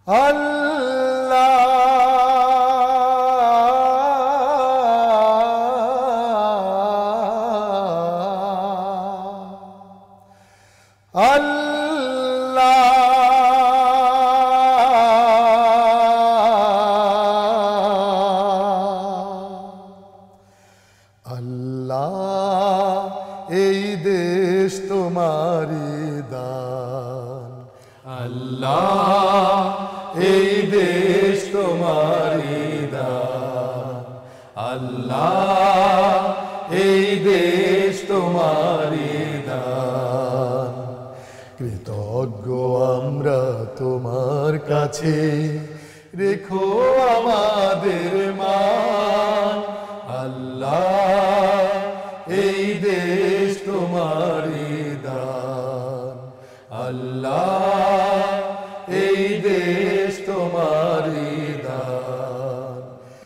এই দেশ তোমারি দান, আল্লাহ এই দেশ তোমারি দান, আল্লাহ এই দেশ তোমারি দান। কৃতজ্ঞ আমরা তোমার কাছে, রেখো আমাদের মান, আল্লাহ এই দেশ তোমারি দান, আল্লাহ এই দেশ তোমারি দান।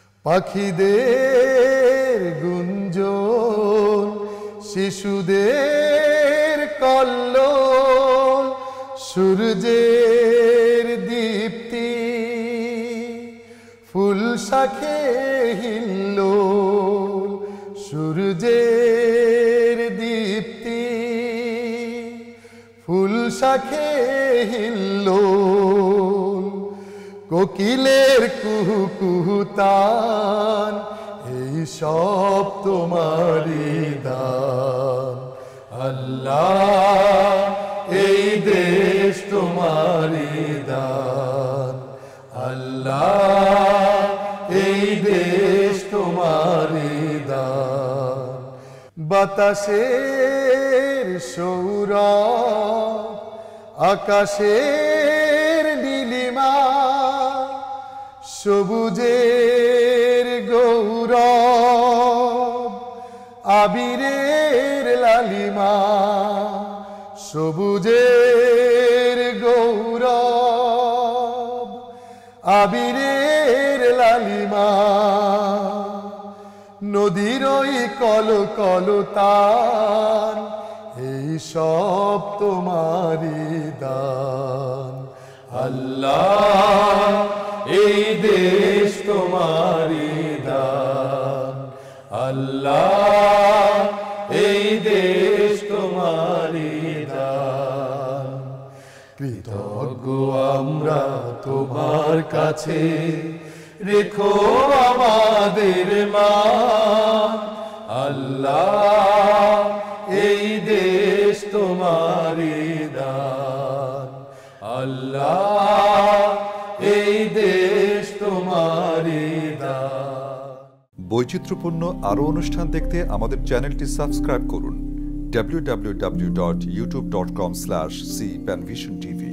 পাখিদের গুঞ্জন, শিশুদের কল্লোল, সূর্যের দীপ্তি, ফুল শাখে হিল্লোল, সূর্যের দীপ্তি, ফুল শাখে হিল্লোল, কোকিলের কুহু কুহু তান, এই সব তোমারি দান, আল্লাহ এই দেশ তোমারি দান, আল্লাহ এই দেশ তোমারি দান। বাতাসের সৌরভ, আকাশের নীলিমা, সবুজের গৌরব, আবিরের লালিমা, সবুজের গৌরব, আবিরের লালিমা। নদীর ওই কল কল তান, এই সব তোমারি দান, আল্লাহ এই দেশ তোমারি দান, আল্লাহ এই দেশ তোমারি দান। কৃতজ্ঞ আমরা তোমার কাছে, রেখো আমাদের মান, আল্লাহ এই দেশ তোমারি দান, আল্লাহ এই দেশ তোমারি দান। বৈচিত্র্যপূর্ণ আরও অনুষ্ঠান দেখতে আমাদের চ্যানেলটি সাবস্ক্রাইব করুন www.youtube.com/cpanvisiontv।